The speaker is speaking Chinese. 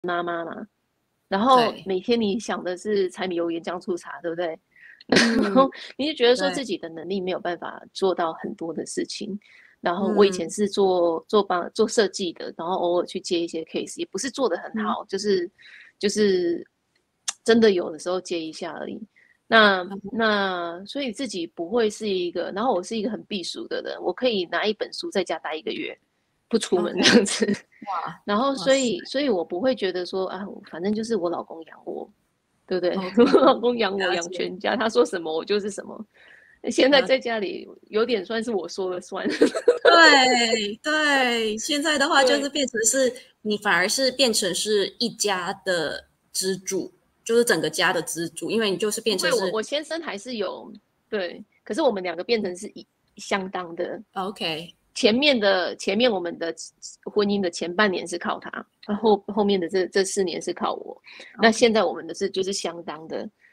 妈妈嘛，然后对， 每天你想的是柴米油盐酱醋茶，对不对？然嗯， 后你就觉得说对， 自己的能力没有办法做到很多的事情。然后我以前嗯是做设计的，然后偶尔去接一些 case，也不是做的很嗯好，就是真的有的时候接一下而已。所以自己不会是一个，然后我是一个很避暑的人，我可以拿一本书在家待一个月，不出门这 ，OK， 样子。 哇然后哇塞所以我不会觉得说啊，反正就是我老公养我，对不对？ ，OK， 我老公养我了解养全家，他说什么我就是什么。现在了解， 在家里有点算是我说了算。 对对，现在的话就是对变成是你反而是变成是一家的支柱，就是整个家的支柱，因为你就是变不会，我成是我先生还是有对，可是我们两个变成是相当的。 OK， 前面我们的婚姻的前半年是靠他，然后后面的这4年是靠我。那 OK， 现在我们的就是相当的。